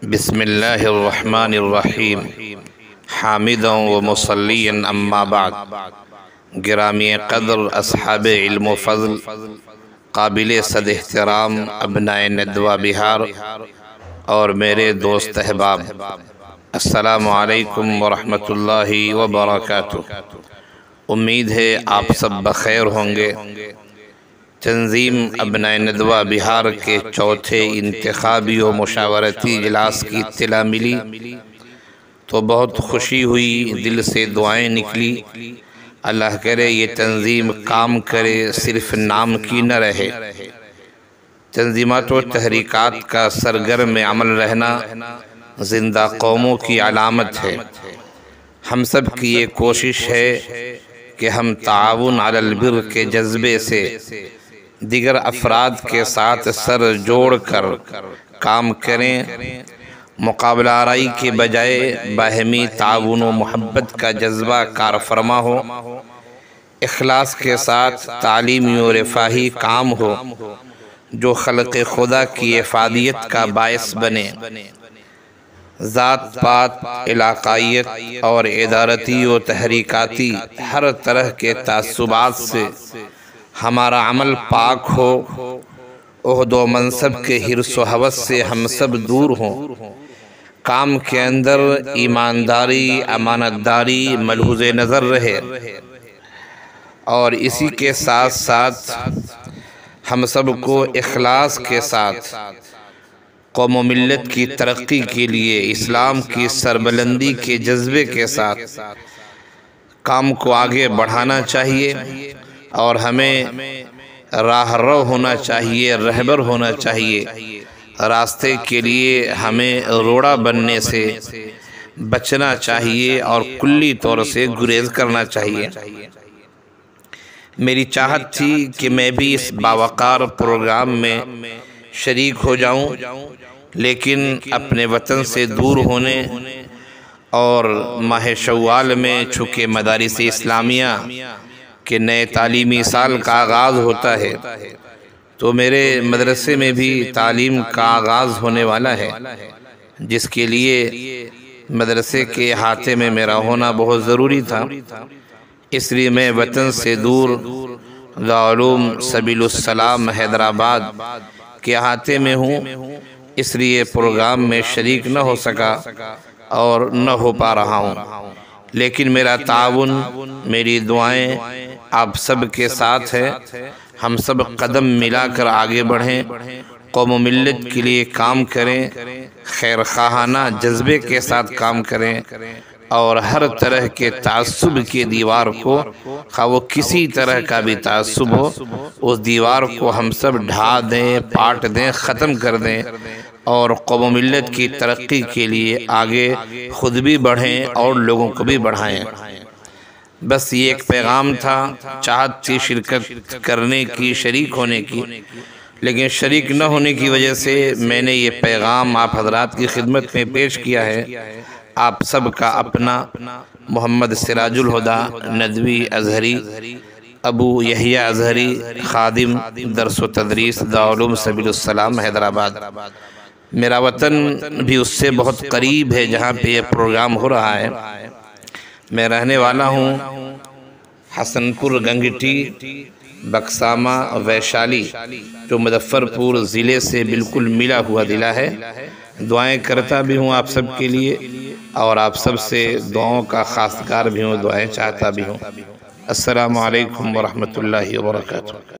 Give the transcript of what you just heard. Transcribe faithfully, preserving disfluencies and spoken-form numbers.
بسم اللہ الرحمن الرحیم حامدا و مصلیا اما بعد۔ گرامی قدر اصحاب علم و فضل، قابل صد احترام ابنائے ندوہ بہار اور میرے دوست احباب، السلام علیکم ورحمۃ اللہ وبرکاتہ۔ امید ہے آپ سب بخیر ہوں گے۔ تنظیم ابنائے ندوہ بہار کے چوتھے انتخابی و مشاورتی اجلاس کی اطلاع ملی تو بہت خوشی ہوئی، دل سے دعائیں نکلی، اللہ کرے یہ تنظیم کام کرے، صرف نام کی نہ رہے۔ تنظیمات و تحریکات کا سرگرم عمل رہنا زندہ قوموں کی علامت ہے۔ ہم سب کی یہ کوشش ہے کہ ہم تعاون علی البر کے جذبے سے دیگر افراد کے ساتھ سر جوڑ کر کام کریں، مقابلہ آرائی کے بجائے باہمی تعاون و محبت کا جذبہ کار فرما ہو، اخلاص کے ساتھ تعلیمی و رفاہی کام ہو جو خلق خدا کی افادیت کا باعث بنے۔ ذات پات، علاقائیت اور ادارتی و تحریکاتی ہر طرح کے تعصبات سے ہمارا عمل پاک ہو، عہد و منصب کے حرص و ہوس سے ہم سب دور ہوں، کام کے اندر ایمانداری، امانت داری ملحوظ نظر رہے، اور اسی کے ساتھ ساتھ ہم سب کو اخلاص کے ساتھ قوم و ملت کی ترقی کے لیے، اسلام کی سربلندی کے جذبے کے ساتھ کام کو آگے بڑھانا چاہیے، اور ہمیں راہ رو ہونا چاہیے، رہبر ہونا چاہیے۔ راستے کے لیے ہمیں روڑا بننے سے بچنا چاہیے اور کلی طور سے گریز کرنا چاہیے۔ میری چاہت تھی کہ میں بھی اس باوقار پروگرام میں شریک ہو جاؤں، لیکن اپنے وطن سے دور ہونے اور ماہ شوال میں چونکہ مدارس اسلامیہ کہ نئے تعلیمی سال کا آغاز ہوتا ہے تو میرے مدرسے میں بھی تعلیم کا آغاز ہونے والا ہے، جس کے لیے مدرسے کے احاطے میں میرا ہونا بہت ضروری تھا۔ اس لیے میں وطن سے دور دارالعلوم سبیل السلام حیدرآباد کے احاطے میں ہوں، اس لیے پروگرام میں شریک نہ ہو سکا اور نہ ہو پا رہا ہوں، لیکن میرا تعاون، میری دعائیں آپ سب کے ساتھ ہے۔ ہم سب قدم ملا کر آگے بڑھیں، قوم و ملت کے لیے کام کریں، خیر خواہانہ جذبے کے ساتھ کام کریں، اور ہر طرح کے تعصب کی دیوار کو، خواہ وہ کسی طرح کا بھی تعصب ہو، اس دیوار کو ہم سب ڈھا دیں، پاٹ دیں، ختم کر دیں، اور قوم و ملت کی ترقی کے لیے آگے خود بھی بڑھیں اور لوگوں کو بھی بڑھائیں۔ بس یہ ایک پیغام تھا، چاہت تھی شرکت کرنے کی، شریک ہونے کی، لیکن شریک نہ ہونے کی وجہ سے میں نے یہ پیغام آپ حضرات کی خدمت میں پیش کیا ہے۔ آپ سب کا اپنا محمد سراج الہدی ندوی ازہری، ابو یحییٰ ازہری، خادم درس و تدریس دارالعلوم سبیل السلام حیدرآباد۔ میرا وطن بھی اس سے بہت قریب ہے جہاں پہ یہ پروگرام ہو رہا ہے۔ میں رہنے والا ہوں حسن پور گنگٹی بکسامہ ویشالی، جو مظفر پور ضلع سے بالکل ملا ہوا ضلع ہے۔ دعائیں کرتا بھی ہوں آپ سب کے لیے، اور آپ سب سے دعاؤں کا خواستگار بھی ہوں، دعائیں چاہتا بھی ہوں۔ السلام علیکم ورحمۃ اللہ وبرکاتہ۔